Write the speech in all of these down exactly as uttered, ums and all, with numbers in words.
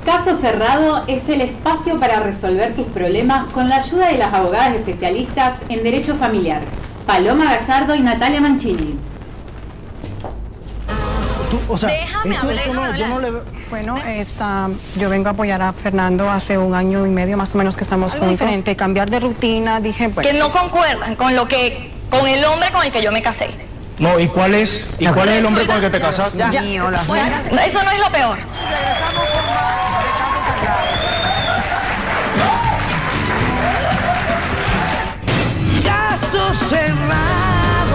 Caso Cerrado es el espacio para resolver tus problemas con la ayuda de las abogadas especialistas en Derecho Familiar, Paloma Gallardo y Natalia Mancini. Tú, o sea, déjame esto, hablar, esto no, yo no le... Bueno, esta, yo vengo a apoyar a Fernando hace un año y medio más o menos que estamos con diferente, cambiar de rutina, dije, pues... Que no concuerdan con lo que, con el hombre con el que yo me casé. No, ¿y cuál es? ¿Y cuál es el hombre con el que te casaste? Ya, Ya, mío, la bueno, eso no es lo peor. Regresamos con más de Caso Cerrado. Caso Cerrado.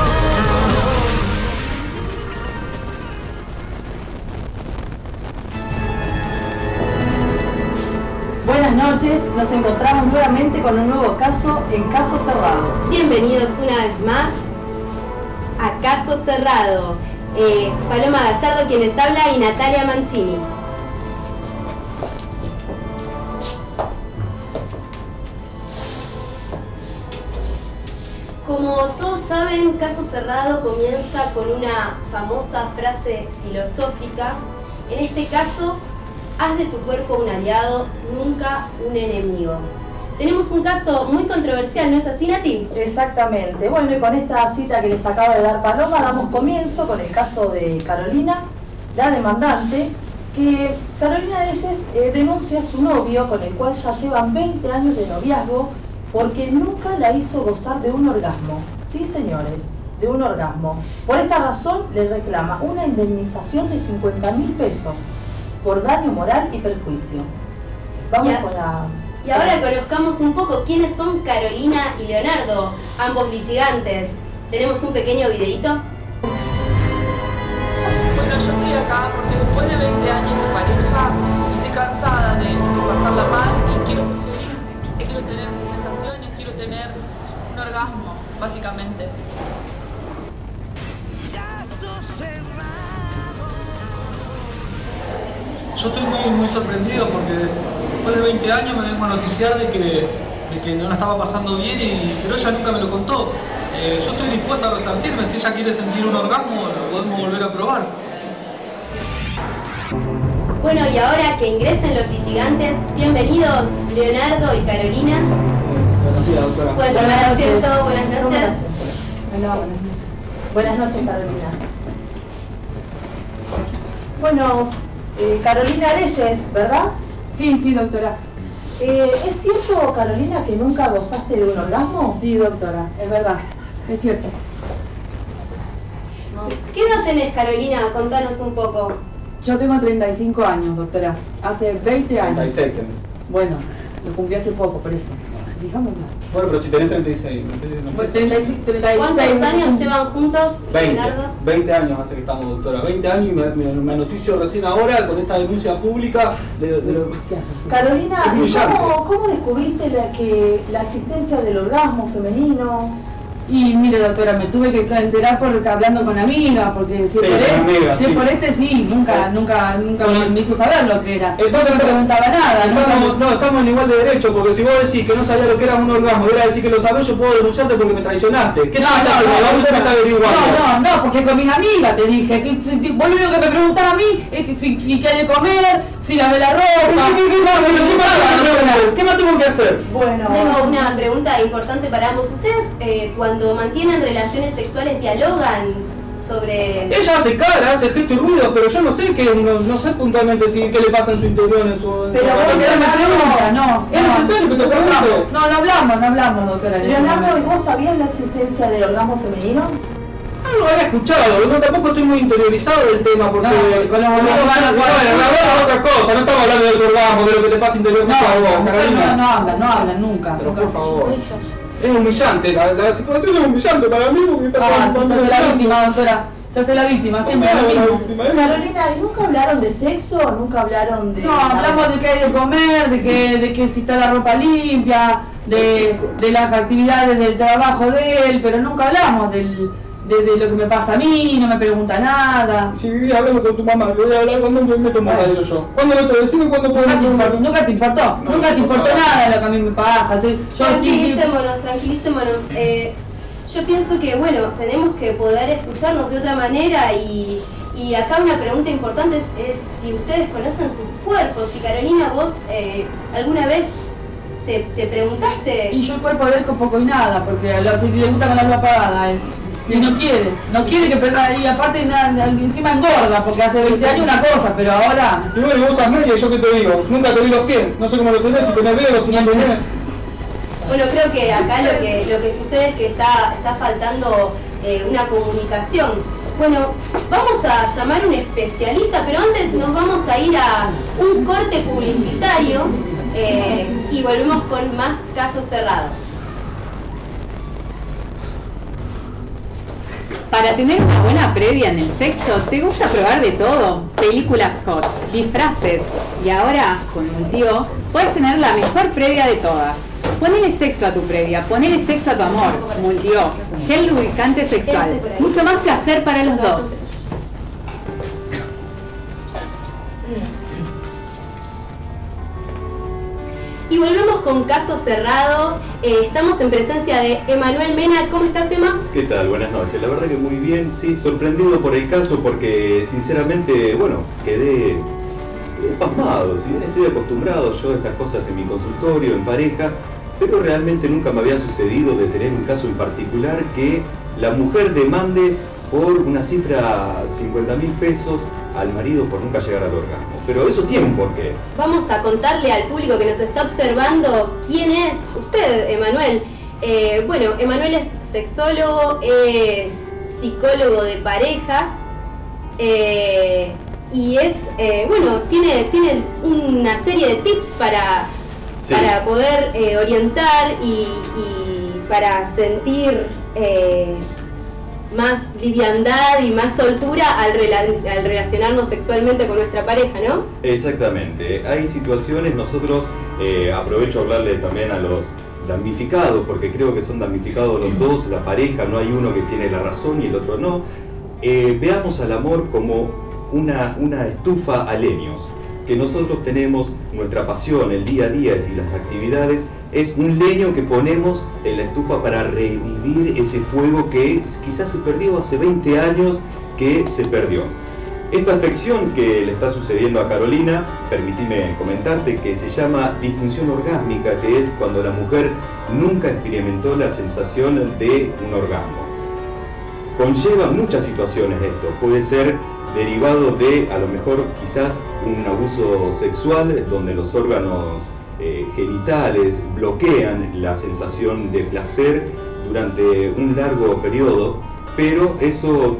Buenas noches, nos encontramos nuevamente con un nuevo caso en Caso Cerrado. Bienvenidos una vez más a Caso Cerrado. Eh, Paloma Gallardo quien les habla y Natalia Mancini. Como todos saben, Caso Cerrado comienza con una famosa frase filosófica. En este caso, haz de tu cuerpo un aliado, nunca un enemigo. Tenemos un caso muy controversial, ¿no es así, Nati? Exactamente. Bueno, y con esta cita que les acaba de dar Paloma, damos comienzo con el caso de Carolina, la demandante, que Carolina Reyes eh, denuncia a su novio, con el cual ya llevan veinte años de noviazgo, porque nunca la hizo gozar de un orgasmo. Sí, señores, de un orgasmo. Por esta razón le reclama una indemnización de cincuenta mil pesos por daño moral y perjuicio. Vamos Ya. con la... Y ahora conozcamos un poco quiénes son Carolina y Leonardo, ambos litigantes. Tenemos un pequeño videíto. Bueno, yo estoy acá porque después de veinte años de pareja estoy cansada de pasarla mal y quiero ser feliz, quiero tener sensaciones, quiero tener un orgasmo, básicamente. Yo estoy muy, muy sorprendido porque después de veinte años me vengo a noticiar de que, de que no la estaba pasando bien, y, pero ella nunca me lo contó. Eh, yo estoy dispuesta a resarcirme. Si ella quiere sentir un orgasmo, lo podemos volver a probar. Bueno, y ahora que ingresen los litigantes, bienvenidos Leonardo y Carolina. Buenos días, doctora. Pueden tomar asiento, buenas ¿Cómo noches. la hacen? Bueno, buenas noches. Buenas noches, Carolina. Bueno, eh, Carolina Reyes, ¿verdad? Sí, sí, doctora. Eh, ¿Es cierto, Carolina, que nunca gozaste de un orgasmo? Sí, doctora, es verdad, es cierto. ¿Qué edad tenés, Carolina? Contanos un poco. Yo tengo treinta y cinco años, doctora. Hace veinte años. treinta y seis tenés. Bueno, lo cumplí hace poco, por eso. Dijámoslo. Bueno, pero si tenés treinta y seis. Pues treinta y seis, treinta y seis. ¿Cuántos años llevan juntos, veinte. Leonardo? veinte años hace que estamos, doctora. veinte años y me, me, me noticio recién ahora con esta denuncia pública de, de lo... Carolina, Es humillante. ¿cómo, ¿cómo descubriste la, que, la existencia del orgasmo femenino? Y mire, doctora, me tuve que enterar por hablando con amigas, porque si es Sí, por, con él, amigas, si es sí. por este sí, nunca, nunca, nunca Bueno, me, me hizo saber lo que era. Entonces no me preguntaba nada, estamos, nunca- no, estamos en igual de derecho, porque si vos decís que no sabías lo que era un orgasmo y ahora decís que lo sabés, yo puedo denunciarte porque me traicionaste. ¿Qué No, te estás no, haciendo? no, ¿Dónde te me estás averiguando? No, no, no, porque con mis amigas te dije que si, si, vos lo único que me preguntás a mí es que si, si qué hay de comer, si lavé la ropa. Pero sí, ¿Qué, qué, más, pero ¿qué, más, ¿Qué más tengo que hacer? Bueno, Tengo una pregunta importante para ambos. ¿Ustedes eh, cuando mantienen relaciones sexuales dialogan sobre...? Ella hace cara, hace gesto y ruido, pero yo no sé qué, no, no sé puntualmente si, qué le pasa en su interior, en su... en Pero su- vos Porque no me pregunta, no. ¿Es no. necesario que te pregunte? No, no hablamos, no hablamos, doctora. en ese Leonardo, ¿y momento. vos sabías la existencia del orgasmo femenino? Ah, lo había escuchado, no, tampoco estoy muy interiorizado del tema porque... No, con los amigos van a jugar. Bueno, hablamos de otras cosas, no estamos hablando del orgasmo, de lo que te pasa interiormente a No, vos, no, Carolina. no, no hablan, no hablan nunca. Pero nunca. por favor, es humillante, la, la situación es humillante para mí porque está Ah, pasando se hace la el víctima, doctora. Se hace la víctima, siempre No, lo la mismo. víctima, ¿eh? Carolina, ¿y nunca hablaron de sexo? ¿Nunca hablaron de...? No, hablamos de que hay de comer, de que, de que si está la ropa limpia, de, de las actividades del trabajo de él, pero nunca hablamos del, de, de lo que me pasa a mí, no me pregunta nada. Si vivís hablando con tu mamá, que voy a hablar cuando me meto más yo yo. ¿Cuándo me te decime cuándo puedo Nunca te, importó, nunca te importó, No, nunca te no, importó no. nada de lo que a mí me pasa. Sí, yo sí, Tranquilicémonos, tranquilicémonos. Eh, yo pienso que, bueno, tenemos que poder escucharnos de otra manera y, Y acá una pregunta importante es, es si ustedes conocen sus cuerpos. Si Carolina, vos eh, alguna vez te, te preguntaste... Y yo el cuerpo de él con poco y nada, porque a lo que le gusta con la luz apagada a él. Sí. Y no quiere, no quiere que prenda, y aparte nada, encima engorda, porque hace veinte años una cosa, pero ahora... Y bueno, vos usas media y yo qué te digo, nunca te vi los pies, no sé cómo lo tenés, si tenés dedos, si no tenés. Bueno, creo que acá lo que, lo que sucede es que está, está faltando eh, una comunicación. Bueno, vamos a llamar a un especialista, pero antes nos vamos a ir a un corte publicitario eh, y volvemos con más Caso Cerrado. Para tener una buena previa en el sexo, ¿te gusta probar de todo? Películas hot, disfraces, y ahora, con Multio, puedes tener la mejor previa de todas. Ponele sexo a tu previa, ponele sexo a tu amor. Multio, gel lubricante sexual. Mucho más placer para los dos. Y volvemos con Caso Cerrado. Eh, estamos en presencia de Emanuel Mena. ¿Cómo estás, Emma? ¿Qué tal? Buenas noches. La verdad que muy bien, sí, sorprendido por el caso porque sinceramente, bueno, quedé pasmado. Si bien estoy acostumbrado yo a estas cosas en mi consultorio, en pareja, pero realmente nunca me había sucedido de tener un caso en particular que la mujer demande por una cifra cincuenta mil pesos al marido por nunca llegar al orgasmo. Pero eso tiene un porqué. Vamos a contarle al público que nos está observando quién es usted, Emanuel. Eh, bueno, Emanuel es sexólogo, es psicólogo de parejas eh, y es, eh, bueno, tiene, tiene una serie de tips para, sí. para poder eh, orientar y, y para sentir eh, más liviandad y más soltura al, rela al relacionarnos sexualmente con nuestra pareja, ¿no? Exactamente. Hay situaciones, nosotros, eh, aprovecho a hablarle también a los damnificados, porque creo que son damnificados los dos, la pareja, no hay uno que tiene la razón y el otro no. Eh, veamos al amor como una, una estufa a leños, que nosotros tenemos nuestra pasión, el día a día y las actividades, es un leño que ponemos en la estufa para revivir ese fuego que quizás se perdió hace veinte años, que se perdió. Esta afección que le está sucediendo a Carolina, permíteme comentarte que se llama disfunción orgásmica, que es cuando la mujer nunca experimentó la sensación de un orgasmo. Conlleva muchas situaciones esto, puede ser derivado de, a lo mejor, quizás un abuso sexual, donde los órganos eh, genitales bloquean la sensación de placer durante un largo periodo, pero eso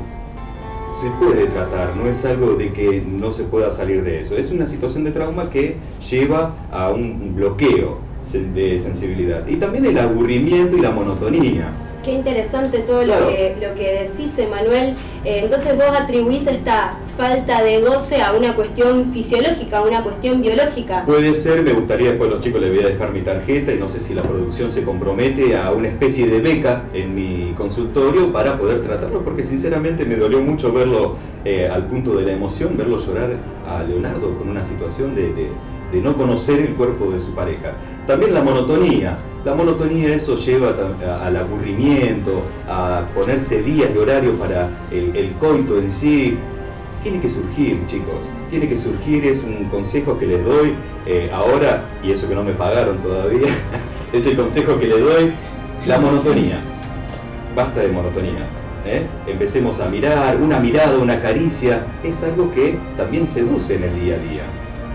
se puede tratar, no es algo de que no se pueda salir de eso. Es una situación de trauma que lleva a un bloqueo de sensibilidad. Y también el aburrimiento y la monotonía. Qué interesante todo claro. lo que, lo que decís, Emanuel. Eh, entonces vos atribuís esta falta de goce a una cuestión fisiológica, a una cuestión biológica. Puede ser, me gustaría, después a los chicos les voy a dejar mi tarjeta y no sé si la producción se compromete a una especie de beca en mi consultorio para poder tratarlo, porque sinceramente me dolió mucho verlo eh, al punto de la emoción, verlo llorar a Leonardo con una situación de, de, de no conocer el cuerpo de su pareja. También la monotonía. La monotonía, eso lleva al aburrimiento, a ponerse días y horarios para el, el coito en sí. Tiene que surgir, chicos, tiene que surgir, es un consejo que les doy eh, ahora, y eso que no me pagaron todavía, es el consejo que les doy, la monotonía. Basta de monotonía. ¿eh? Empecemos a mirar, una mirada, una caricia, es algo que también seduce en el día a día.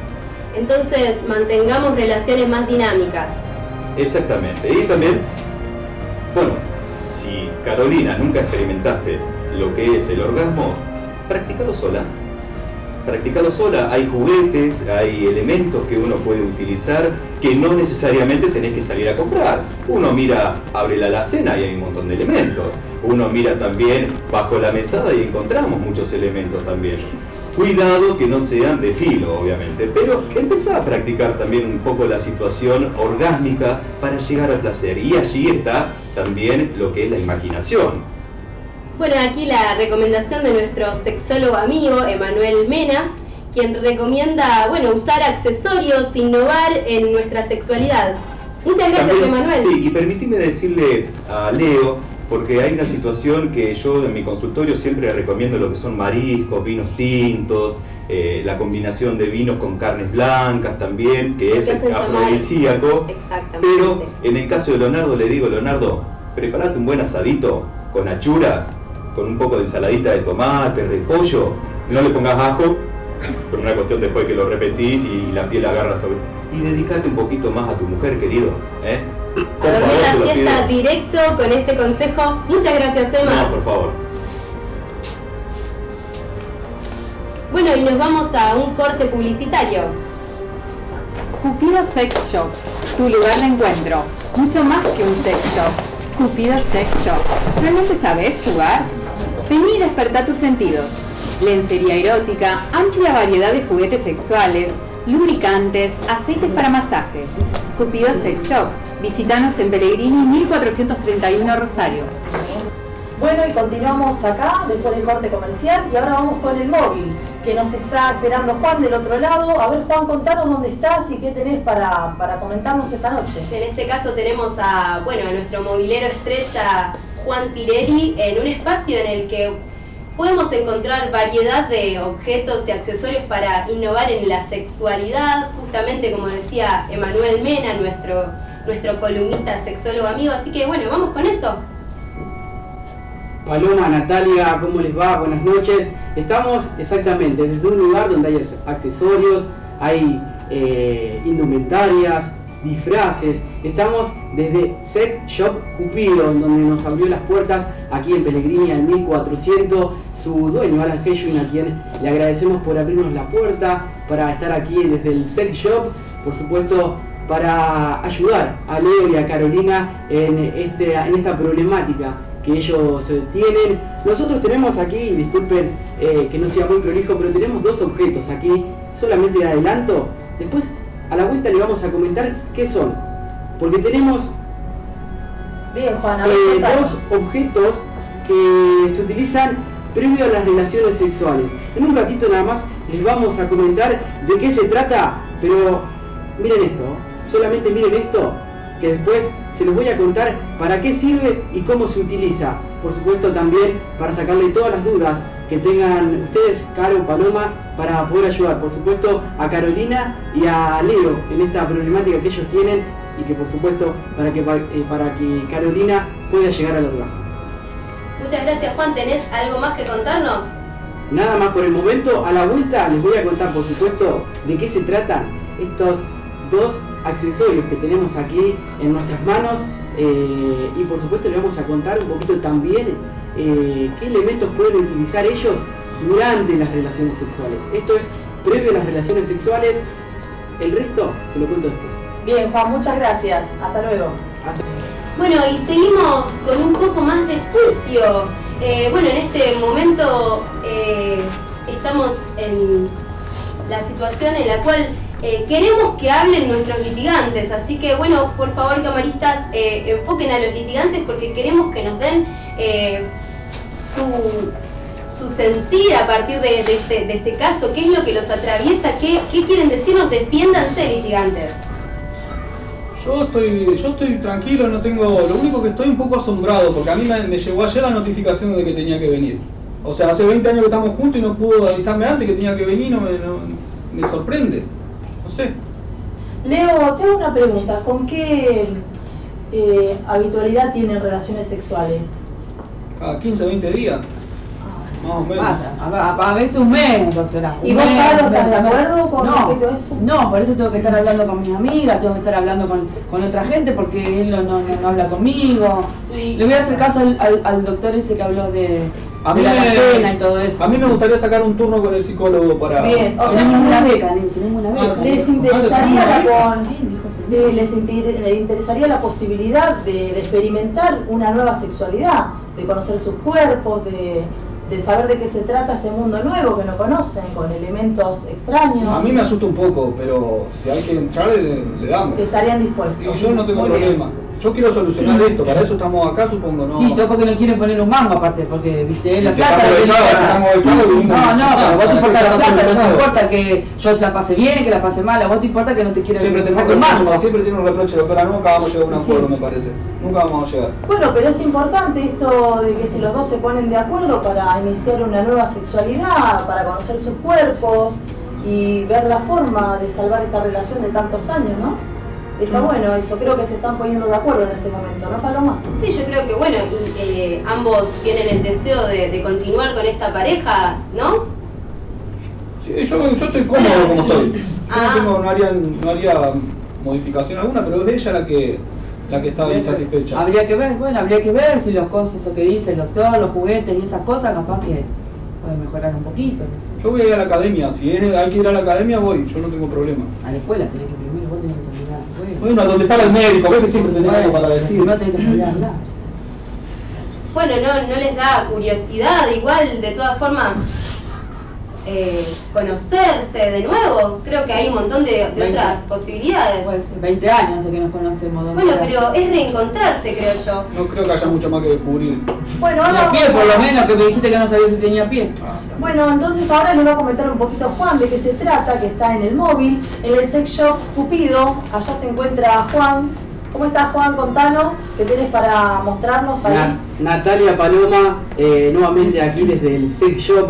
Entonces, mantengamos relaciones más dinámicas. Exactamente. Y también, bueno, si Carolina nunca experimentaste lo que es el orgasmo, practícalo sola. Practícalo sola. Hay juguetes, hay elementos que uno puede utilizar que no necesariamente tenés que salir a comprar. Uno mira, abre la alacena y hay un montón de elementos. Uno mira también bajo la mesada y encontramos muchos elementos también. Cuidado que no sean de filo, obviamente, pero empezá a practicar también un poco la situación orgásmica para llegar al placer. Y allí está también lo que es la imaginación. Bueno, aquí la recomendación de nuestro sexólogo amigo, Emanuel Mena, quien recomienda, bueno, usar accesorios, innovar en nuestra sexualidad. Muchas gracias, también, Emanuel. Sí, y permíteme decirle a Leo, porque hay una situación que yo en mi consultorio siempre recomiendo lo que son mariscos, vinos tintos, eh, la combinación de vinos con carnes blancas también, que es afrodisíaco. Exactamente. Pero en el caso de Leonardo le digo, Leonardo, prepárate un buen asadito con achuras, con un poco de ensaladita de tomate, repollo, no le pongas ajo, por una cuestión después que lo repetís y la piel agarra sobre... Y dedicate un poquito más a tu mujer, querido, ¿eh? A dormir la siesta directo con este consejo. Muchas gracias, Emma. No, por favor. Bueno, y nos vamos a un corte publicitario. Cupido Sex Shop, tu lugar de encuentro. Mucho más que un sex shop. Cupido Sex Shop. ¿Realmente sabes jugar? Vení y despertá tus sentidos. Lencería erótica, amplia variedad de juguetes sexuales, lubricantes, aceites para masajes. Cupido Sex Shop. Visítanos en Pellegrini mil cuatrocientos treinta y uno Rosario. Bueno, y continuamos acá después del corte comercial y ahora vamos con el móvil que nos está esperando Juan del otro lado. A ver, Juan, contanos dónde estás y qué tenés para, para comentarnos esta noche. En este caso tenemos a, bueno, a nuestro movilero estrella Juan Tirelli en un espacio en el que podemos encontrar variedad de objetos y accesorios para innovar en la sexualidad, justamente como decía Emanuel Mena, nuestro, nuestro columnista sexólogo amigo. Así que bueno, vamos con eso. Paloma, Natalia, ¿cómo les va? Buenas noches. Estamos exactamente desde un lugar donde hay accesorios, hay eh, indumentarias, disfraces. Estamos desde Sex Shop Cupido, donde nos abrió las puertas aquí en Pellegrini al mil cuatrocientos. Su dueño, Alan Heyuin, a quien le agradecemos por abrirnos la puerta para estar aquí desde el Sex Shop, por supuesto, para ayudar a Leo y a Carolina en, este, en esta problemática que ellos eh, tienen. Nosotros tenemos aquí, disculpen eh, que no sea muy prolijo, pero tenemos dos objetos aquí, solamente de adelanto. Después a la vuelta le vamos a comentar qué son, porque tenemos Bien, Juan, eh, dos objetos que se utilizan previo a las relaciones sexuales. En un ratito nada más les vamos a comentar de qué se trata, pero miren esto, solamente miren esto, que después se los voy a contar para qué sirve y cómo se utiliza. Por supuesto también para sacarle todas las dudas que tengan ustedes, Caro, Paloma, para poder ayudar, por supuesto, a Carolina y a Leo en esta problemática que ellos tienen y que por supuesto para que, eh, para que Carolina pueda llegar al orgasmo. Muchas gracias, Juan. ¿Tenés algo más que contarnos? Nada más por el momento. A la vuelta les voy a contar, por supuesto, de qué se tratan estos dos accesorios que tenemos aquí en nuestras manos eh, y por supuesto les vamos a contar un poquito también eh, qué elementos pueden utilizar ellos durante las relaciones sexuales. Esto es previo a las relaciones sexuales, el resto se lo cuento después. Bien, Juan, muchas gracias. Hasta luego. Hasta... Bueno, y seguimos con un poco más de juicio. Eh, bueno, en este momento eh, estamos en la situación en la cual Eh, queremos que hablen nuestros litigantes, así que bueno, por favor, camaristas, eh, enfoquen a los litigantes porque queremos que nos den eh, su, su sentir a partir de, de, este, de este caso, qué es lo que los atraviesa, qué, qué quieren decirnos. Defiéndanse, litigantes. Yo estoy, yo estoy tranquilo, no tengo, lo único que estoy un poco asombrado porque a mí me, me llegó ayer la notificación de que tenía que venir. O sea, hace veinte años que estamos juntos y no pudo avisarme antes que tenía que venir, no me, no, me sorprende. No sé. Leo, te hago una pregunta. ¿Con qué eh, habitualidad tienen relaciones sexuales? Cada quince, veinte días. Más o menos. A, a, a veces un mes, doctora. ¿Y vos, Pablo, estás de acuerdo con no, respecto a eso? No, por eso tengo que estar hablando con mis amigas, tengo que estar hablando con, con otra gente porque él no, no, no habla conmigo. Y, Le voy a hacer caso al, al, al doctor ese que habló de... A de mí, la me, cena y todo eso. a mí me gustaría sacar un turno con el psicólogo para... Bien, o sea, tenemos una beca, tenemos una beca. ¿Les interesaría, la, con, sí, dijo, de, les, inter, les interesaría la posibilidad de, de experimentar una nueva sexualidad, de conocer sus cuerpos, de, de saber de qué se trata este mundo nuevo que no conocen, con elementos extraños? A mí me asusta un poco, pero si hay que entrar, le, le damos. ¿Estarían dispuestos? Y yo no tengo Muy problema. bien. yo quiero solucionar esto, para eso estamos acá, supongo, ¿no? Sí, todo porque no quieren poner un mango aparte, porque viste, la Y se plata estamos de becados, se estamos becados, No, vivimos no, necesitados, pero vos te para importa que la sea plata, no te solucionado. importa que yo la pase bien, que la pase mal, a vos te importa que no te quiera Siempre que tiene saque un un reproche, mango. siempre tiene un reproche, doctora, nunca vamos a llegar a un acuerdo, me parece. Nunca vamos a llegar. Bueno, pero es importante esto de que si los dos se ponen de acuerdo para iniciar una nueva sexualidad, para conocer sus cuerpos y ver la forma de salvar esta relación de tantos años, ¿no? Está bueno eso, creo que se están poniendo de acuerdo en este momento, ¿no, Paloma? Sí, yo creo que bueno, eh, ambos tienen el deseo de, de continuar con esta pareja, ¿no? Sí, yo, yo estoy cómodo Bueno, como y- estoy. Yo ah. no, tengo, no, haría, no haría modificación alguna, pero es ella la que, la que está insatisfecha. Habría que ver, bueno, habría que ver si los cosas, eso que dice el doctor, los juguetes y esas cosas, capaz que pueden mejorar un poquito. No sé. Yo voy a ir a la academia, si es, hay que ir a la academia voy, yo no tengo problema. A la escuela tenés que primero, vos tenés que terminar la escuela. Bueno, donde está el médico, ves que siempre tenés algo para decir. No tenés que salir a hablar. Bueno, no, no les da curiosidad, igual de todas formas eh, conocerse de nuevo. Creo que hay un montón de, de otras posibilidades. Puede ser, veinte años hace que nos conocemos. ¿dónde Bueno, está? pero es reencontrarse, creo yo. No creo que haya mucho más que descubrir. Bueno, ahora Tenía pie, vamos por a- lo menos, que me dijiste que no sabía si tenía pie. Bueno, entonces ahora les voy a comentar un poquito Juan de qué se trata, que está en el móvil, en el sex shop Cupido. Allá se encuentra Juan. ¿Cómo estás, Juan? Contanos, ¿qué tienes para mostrarnos ahí? Na- Natalia Paloma, eh, nuevamente aquí desde el Sex Shop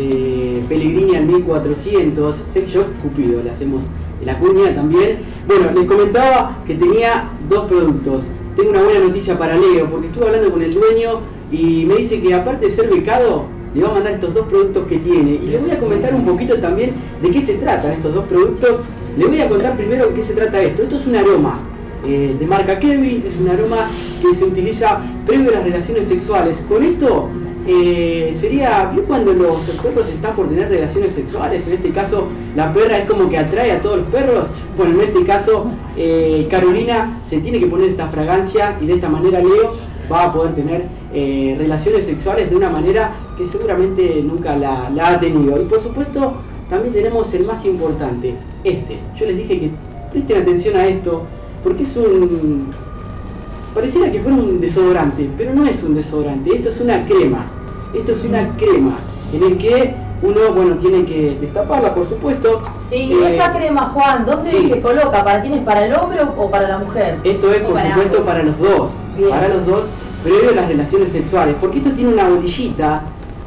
de Pellegrini al mil cuatrocientos, Sex Shop Cupido, le hacemos la cuña también. Bueno, les comentaba que tenía dos productos. Tengo una buena noticia para Leo, porque estuve hablando con el dueño y me dice que aparte de ser becado, le va a mandar estos dos productos que tiene. Y les voy a comentar un poquito también de qué se tratan estos dos productos. Les voy a contar primero de qué se trata esto. Esto es un aroma. Eh, de marca Kevin, es un aroma que se utiliza previo a las relaciones sexuales. Con esto eh, sería bien cuando los perros están por tener relaciones sexuales. En este caso, la perra es como que atrae a todos los perros. Bueno, en este caso, eh, Carolina se tiene que poner esta fragancia y de esta manera Leo va a poder tener eh, relaciones sexuales de una manera que seguramente nunca la, la ha tenido. Y por supuesto, también tenemos el más importante, este. Yo les dije que presten atención a esto, porque es un... pareciera que fuera un desodorante, pero no es un desodorante, esto es una crema. Esto es una crema en el que uno, bueno, tiene que destaparla, por supuesto. Y Eh, esa crema, Juan, ¿dónde sí. se coloca? ¿Para quién es? ¿Para el hombre o o para la mujer? Esto es, O por para supuesto, ambos. para los dos. Bien. Para los dos, previo a las relaciones sexuales. Porque esto tiene una bolillita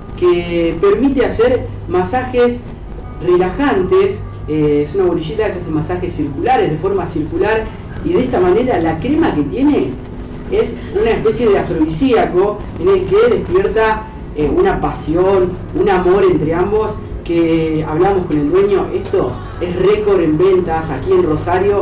que permite hacer masajes relajantes. Eh, es una bolillita que se hace masajes circulares, de forma circular. Y de esta manera la crema que tiene es una especie de afrodisíaco en el que despierta eh, una pasión, un amor entre ambos, que hablamos con el dueño. Esto es récord en ventas aquí en Rosario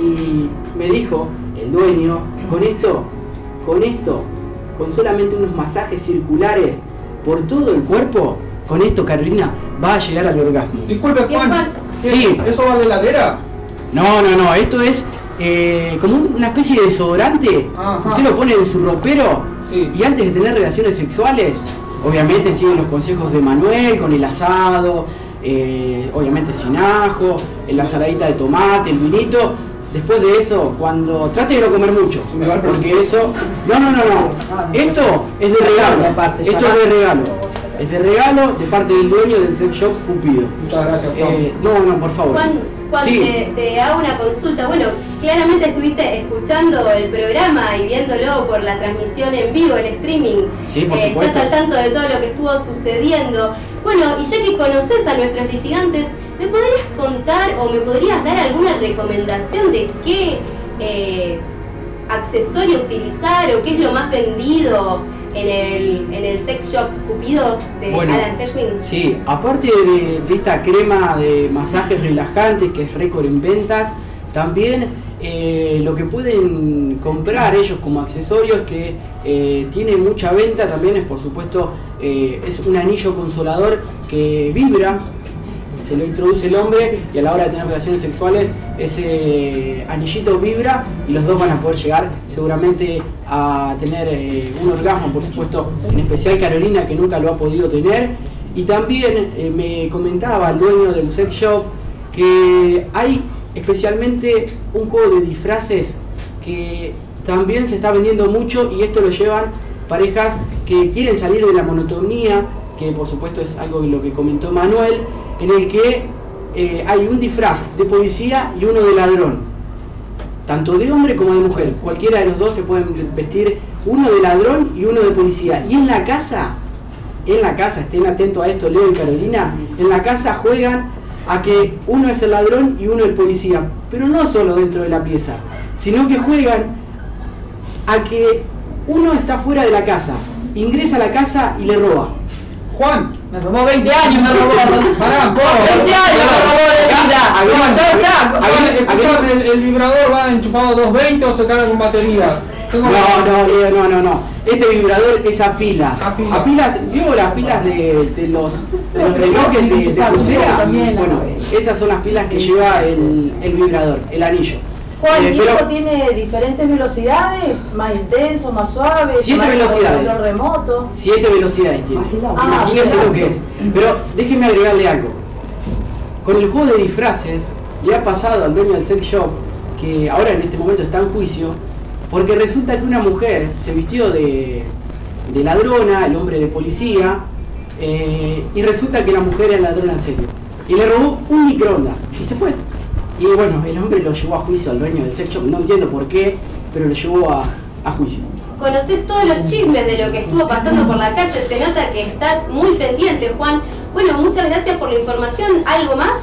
y me dijo el dueño, con esto, con esto, con solamente unos masajes circulares por todo el cuerpo, con esto Carolina va a llegar al orgasmo. Disculpe, Juan, ¿qué- Sí. ¿eso va de heladera? No, no, no, esto es eh, como un- una especie de desodorante. Ajá. Usted lo pone en su ropero Sí. y antes de tener relaciones sexuales, obviamente siguen los consejos de Manuel con el asado, eh, obviamente sin ajo, la ensaladita de tomate, el vinito. Después de eso, cuando trate de no comer mucho, me va el porque eso... No, no, no, no. Esto es de regalo. Esto es de regalo. Es de regalo de parte del dueño del sex shop Cupido. Muchas gracias, Juan. Eh, no, no, por favor. Juan, Juan, Sí. te, te hago una consulta. Bueno, claramente estuviste escuchando el programa y viéndolo por la transmisión en vivo, el streaming. Sí, por Eh, supuesto. Estás al tanto de todo lo que estuvo sucediendo. Bueno, y ya que conoces a nuestros litigantes, ¿me podrías contar o me podrías dar alguna recomendación de qué eh, accesorio utilizar o qué es lo más vendido en el, en el sex shop Cupido de Bueno, Alan Hirschman? Sí, aparte de, de esta crema de masajes relajantes que es récord en ventas, también eh, lo que pueden comprar ellos como accesorios que eh, tiene mucha venta también es, por supuesto, eh, es un anillo consolador que vibra, se lo introduce el hombre y a la hora de tener relaciones sexuales ese anillito vibra y los dos van a poder llegar seguramente a tener eh, un orgasmo, por supuesto, en especial Carolina, que nunca lo ha podido tener. Y también eh, me comentaba el dueño del sex shop que hay especialmente un juego de disfraces que también se está vendiendo mucho y esto lo llevan parejas que quieren salir de la monotonía, que por supuesto es algo de lo que comentó Manuel, en el que eh, hay un disfraz de policía y uno de ladrón, tanto de hombre como de mujer. Cualquiera de los dos se pueden vestir, uno de ladrón y uno de policía. Y en la casa, en la casa, estén atentos a esto, Leo y Carolina, en la casa juegan a que uno es el ladrón y uno el policía, pero no solo dentro de la pieza, sino que juegan a que uno está fuera de la casa, ingresa a la casa y le roba. Juan, me robó veinte años, me robó. Pará, veinte años me robó de vida. Ya está. Escuchame, el, el vibrador va enchufado a doscientos veinte o se carga con batería. No, no, Leo, no, no, no. Este vibrador es a pilas. A pilas. A pilas, ¿vio las pilas de, de los, de los relojes de, de pulsera? Bueno, esas son las pilas que lleva el, el vibrador, el anillo. Juan, Eh, ¿y pero- eso tiene diferentes velocidades? ¿Más intenso, más suave? Siete más velocidades. control remoto? Siete velocidades tiene. Ah, Imagínense claro. lo que es. Pero déjenme agregarle algo. Con el juego de disfraces le ha pasado al dueño del sex shop, que ahora en este momento está en juicio, porque resulta que una mujer se vistió de, de ladrona, el hombre de policía, eh, y resulta que la mujer era ladrona en serio. Y le robó un microondas y se fue. Y bueno, el hombre lo llevó a juicio al dueño del sex shop, no entiendo por qué, pero lo llevó a, a juicio. Conocés todos los chismes de lo que estuvo pasando por la calle, se nota que estás muy pendiente, Juan. Bueno, muchas gracias por la información. ¿Algo más?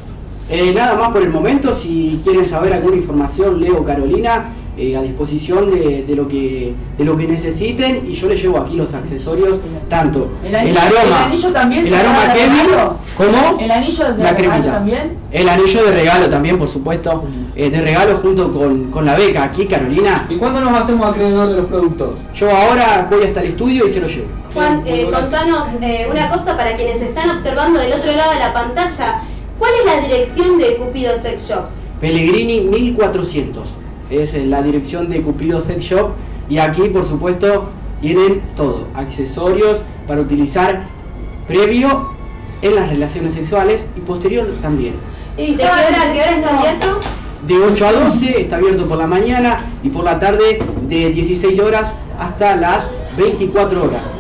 Eh, nada más por el momento. Si quieren saber alguna información, Leo o Carolina, eh, a disposición de, de, lo que, de lo que necesiten, y yo les llevo aquí los accesorios, tanto El el, anillo, aroma, el anillo también. el te aroma regala Kevin, regalo. ¿cómo? El anillo de La regalo cremita. también. El anillo de regalo también, por supuesto, eh, de regalo junto con, con la beca aquí, Carolina. ¿Y cuándo nos hacemos acreedores de los productos? Yo ahora voy hasta el estudio y se lo llevo. Juan, eh, contanos eh, una cosa para quienes están observando del otro lado de la pantalla. ¿Cuál es la dirección de Cupido Sex Shop? Pellegrini mil cuatrocientos es eh, la dirección de Cupido Sex Shop, y aquí por supuesto tienen todo, accesorios para utilizar previo en las relaciones sexuales y posterior también. ¿De qué hora a qué hora está abierto? De ocho a doce está abierto por la mañana, y por la tarde de dieciséis horas hasta las veinticuatro horas.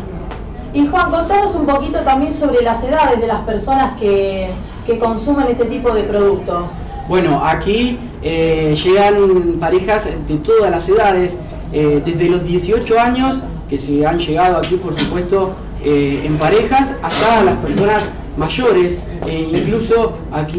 Y Juan, contanos un poquito también sobre las edades de las personas que, que consumen este tipo de productos. Bueno, aquí eh, llegan parejas de todas las edades, eh, desde los dieciocho años, que se han llegado aquí por supuesto eh, en parejas, hasta las personas mayores. Eh, incluso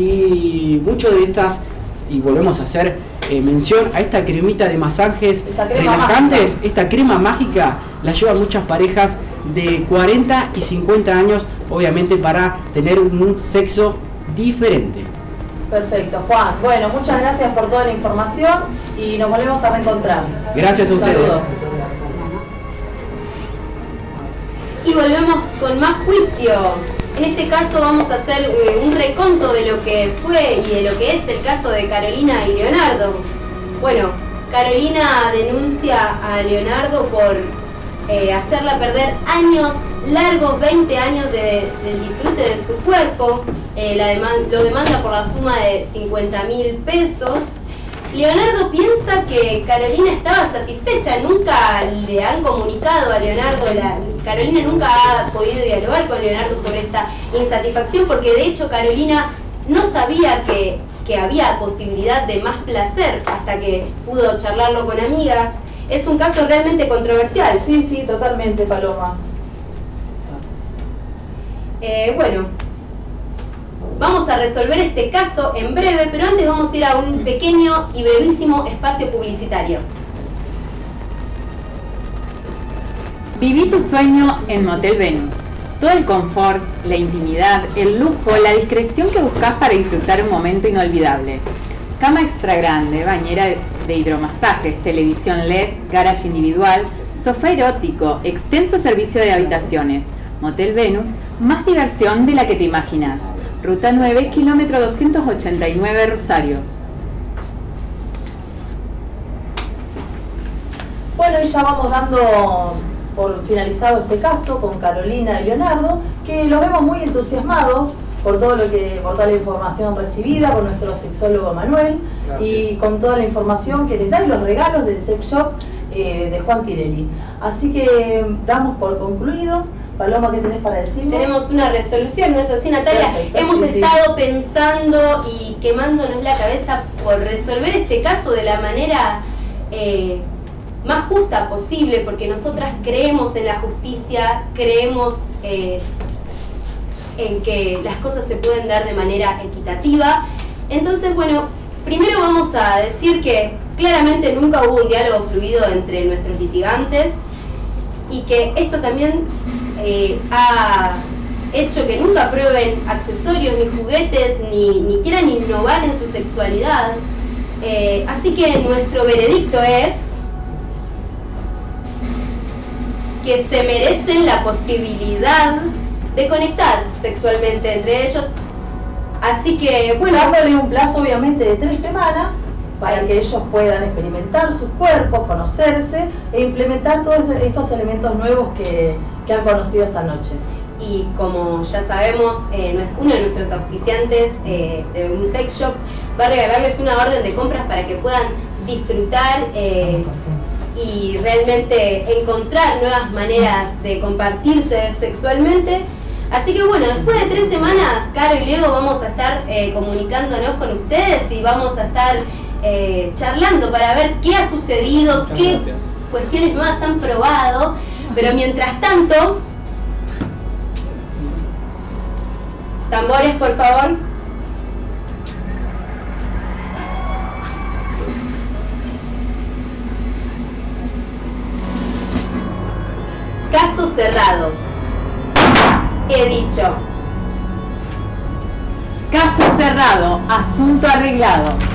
aquí muchas de estas, y volvemos a hacer eh, mención a esta cremita de masajes Esa crema relajantes, mágica. esta crema mágica la llevan muchas parejas de cuarenta y cincuenta años, obviamente para tener un sexo diferente. Perfecto, Juan. Bueno, muchas gracias por toda la información y nos volvemos a reencontrar. Gracias a ustedes. Saludos. Y volvemos con más juicio. En este caso vamos a hacer eh, un reconto de lo que fue y de lo que es el caso de Carolina y Leonardo. Bueno, Carolina denuncia a Leonardo por eh, hacerla perder años largos, veinte años de, del disfrute de su cuerpo. Eh, la deman- lo demanda por la suma de cincuenta mil pesos. Leonardo piensa que Carolina estaba satisfecha, nunca le han comunicado a Leonardo, la, Carolina nunca ha podido dialogar con Leonardo sobre esta insatisfacción, porque de hecho Carolina no sabía que, que había posibilidad de más placer hasta que pudo charlarlo con amigas. Es un caso realmente controversial. Sí, sí, totalmente, Paloma. Eh, bueno, vamos a resolver este caso en breve, pero antes vamos a ir a un pequeño y brevísimo espacio publicitario. Viví tu sueño en Motel Venus. Todo el confort, la intimidad, el lujo, la discreción que buscas para disfrutar un momento inolvidable. Cama extra grande, bañera de hidromasajes, televisión L E D, garage individual, sofá erótico, extenso servicio de habitaciones. Motel Venus, más diversión de la que te imaginas. Ruta nueve, kilómetro doscientos ochenta y nueve, Rosario. Bueno, y ya vamos dando por finalizado este caso con Carolina y Leonardo, que los vemos muy entusiasmados por todo lo que, por toda la información recibida, con nuestro sexólogo Manuel. Gracias. Y con toda la información que les dan los regalos del sex shop eh, de Juan Tirelli. Así que damos por concluido. Paloma, ¿qué tenés para decirnos? Tenemos una resolución, ¿no es así, Natalia? Perfecto, Hemos sí, estado sí. pensando y quemándonos la cabeza por resolver este caso de la manera eh, más justa posible, porque nosotras creemos en la justicia, creemos eh, en que las cosas se pueden dar de manera equitativa. Entonces, bueno, primero vamos a decir que claramente nunca hubo un diálogo fluido entre nuestros litigantes y que esto también eh, ha hecho que nunca prueben accesorios ni juguetes ni, ni quieran innovar en su sexualidad. Eh, así que nuestro veredicto es que se merecen la posibilidad de conectar sexualmente entre ellos. Así que, bueno, dándole un plazo obviamente de tres semanas para que ellos puedan experimentar sus cuerpos, conocerse e implementar todos estos elementos nuevos que, que han conocido esta noche. Y como ya sabemos, eh, uno de nuestros auspiciantes eh, de un sex shop va a regalarles una orden de compras para que puedan disfrutar eh, y realmente encontrar nuevas maneras de compartirse sexualmente. Así que bueno, después de tres semanas, Caro y Leo vamos a estar eh, comunicándonos con ustedes y vamos a estar eh, charlando para ver qué ha sucedido, Muchas qué gracias. cuestiones nuevas han probado. Pero mientras tanto, tambores por favor. Caso cerrado. He dicho. Caso cerrado, asunto arreglado.